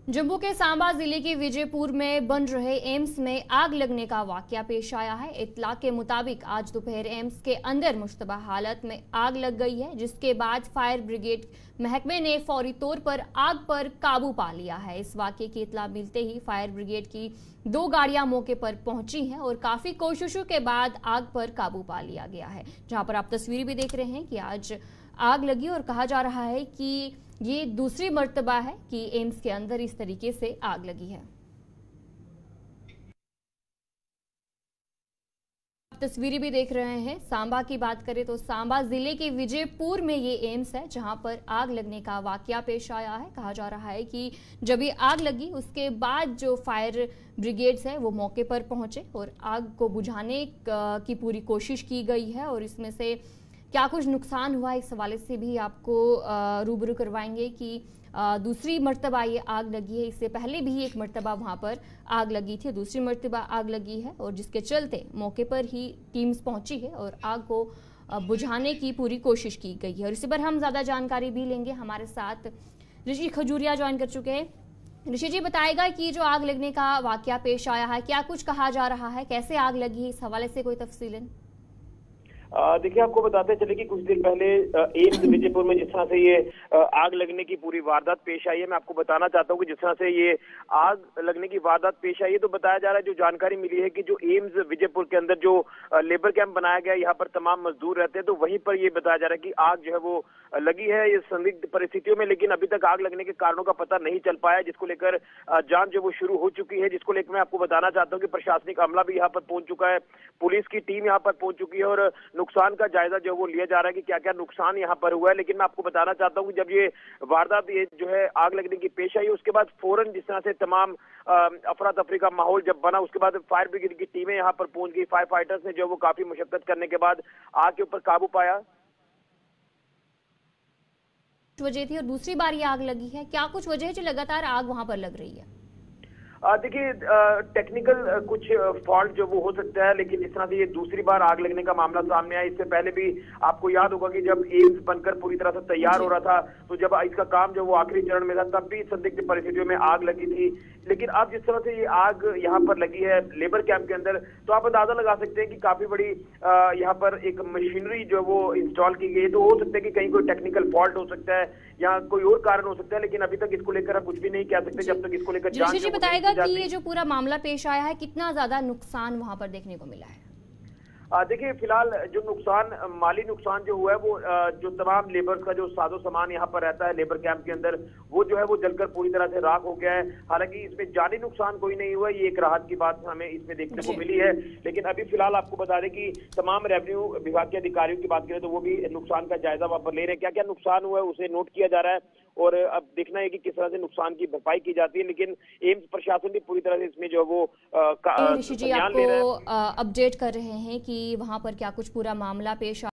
जम्मू के सांबा जिले के विजयपुर में बन रहे एम्स में आग लगने का वाकया पेश आया है। इत्तला के मुताबिक आज दोपहर एम्स के अंदर मुश्तबा हालत में आग लग गई है, जिसके बाद फायर ब्रिगेड महकमे ने फौरी तौर पर आग पर काबू पा लिया है। इस वाकये की इत्तला मिलते ही फायर ब्रिगेड की 2 गाड़ियां मौके पर पहुंची हैं और काफी कोशिशों के बाद आग पर काबू पा लिया गया है। जहां पर आप तस्वीर भी देख रहे हैं कि आज आग लगी और कहा जा रहा है कि ये दूसरी मर्तबा है कि एम्स के अंदर इस तरीके से आग लगी है। तस्वीरें भी देख रहे हैं। सांबा की बात करें तो सांबा जिले के विजयपुर में ये एम्स है, जहां पर आग लगने का वाकया पेश आया है। कहा जा रहा है कि जब ये आग लगी उसके बाद जो फायर ब्रिगेड्स है वो मौके पर पहुंचे और आग को बुझाने की पूरी कोशिश की गई है। और इसमें से क्या कुछ नुकसान हुआ इस हवाले से भी आपको रूबरू करवाएंगे कि दूसरी मर्तबा ये आग लगी है। इससे पहले भी एक मर्तबा वहां पर आग लगी थी, दूसरी मर्तबा आग लगी है और जिसके चलते मौके पर ही टीम्स पहुंची है और आग को बुझाने की पूरी कोशिश की गई है। और इसी पर हम ज्यादा जानकारी भी लेंगे। हमारे साथ ऋषि खजूरिया ज्वाइन कर चुके हैं। ऋषि जी, बताएगा कि जो आग लगने का वाकया पेश आया है, क्या कुछ कहा जा रहा है, कैसे आग लगी है, इस हवाले से कोई तफसीलन? देखिए, आपको बताते चले कि कुछ दिन पहले एम्स विजयपुर में जिस तरह से ये आग लगने की पूरी वारदात पेश आई है, मैं आपको बताना चाहता हूँ कि जिस तरह से ये आग लगने की वारदात पेश आई है, तो बताया जा रहा है, जो जानकारी मिली है कि जो एम्स विजयपुर के अंदर जो लेबर कैंप बनाया गया है, यहाँ पर तमाम मजदूर रहते हैं, तो वहीं पर ये बताया जा रहा है कि आग जो है वो लगी है ये संदिग्ध परिस्थितियों में। लेकिन अभी तक आग लगने के कारणों का पता नहीं चल पाया, जिसको लेकर जांच जो वो शुरू हो चुकी है, जिसको लेकर मैं आपको बताना चाहता हूँ कि प्रशासनिक अमला भी यहाँ पर पहुंच चुका है, पुलिस की टीम यहाँ पर पहुंच चुकी है और नुकसान का जायजा जो वो लिया जा रहा है कि क्या क्या नुकसान यहाँ पर हुआ है। लेकिन मैं आपको बताना चाहता हूँ कि जब ये वारदात ये जो है आग लगने की पेश आई, उसके बाद फौरन जिस तरह से तमाम अफरा तफरी का माहौल जब बना, उसके बाद फायर ब्रिगेड की टीमें यहाँ पर पहुंच गई। फायर फाइटर्स ने जो वो काफी मुशक्कत करने के बाद आग के ऊपर काबू पाया। वजह थी और दूसरी बार ये आग लगी है, क्या कुछ वजह है जो लगातार आग वहां पर लग रही है? देखिए, टेक्निकल कुछ फॉल्ट जो वो हो सकता है, लेकिन इस तरह से ये दूसरी बार आग लगने का मामला सामने आया। इससे पहले भी आपको याद होगा कि जब एम्स बनकर पूरी तरह से तैयार हो रहा था, तो जब इसका काम जो वो आखिरी चरण में था, तब भी संदिग्ध परिस्थितियों में आग लगी थी। लेकिन अब जिस तरह से ये आग यहाँ पर लगी है लेबर कैंप के अंदर, तो आप अंदाजा लगा सकते हैं कि काफी बड़ी यहाँ पर एक मशीनरी जो वो इंस्टॉल की गई है। तो हो सकता है कि कहीं कोई टेक्निकल फॉल्ट हो सकता है या कोई और कारण हो सकता है, लेकिन अभी तक इसको लेकर आप कुछ भी नहीं कह सकते जब तक इसको लेकर जांच बताएगा कि ये जो पूरा मामला पेश आया है, कितना ज्यादा नुकसान वहां पर देखने को मिला है? देखिए, फिलहाल जो नुकसान, माली नुकसान जो हुआ है वो जो तमाम लेबर्स का जो साजो सामान यहाँ पर रहता है लेबर कैंप के अंदर, वो जो है वो जलकर पूरी तरह से राख हो गया है। हालांकि इसमें जानी नुकसान कोई नहीं हुआ, ये एक राहत की बात हमें इसमें देखने को मिली है। लेकिन अभी फिलहाल आपको बता दें कि तमाम रेवेन्यू विभाग के अधिकारियों की बात करें तो वो भी नुकसान का जायजा वहां पर ले रहे हैं। क्या क्या नुकसान हुआ है उसे नोट किया जा रहा है और अब देखना है कि किस तरह से नुकसान की भरपाई की जाती है। लेकिन एम्स प्रशासन भी पूरी तरह से इसमें जो वो ऋषि जी आपको अपडेट कर रहे हैं कि वहां पर क्या कुछ पूरा मामला पेश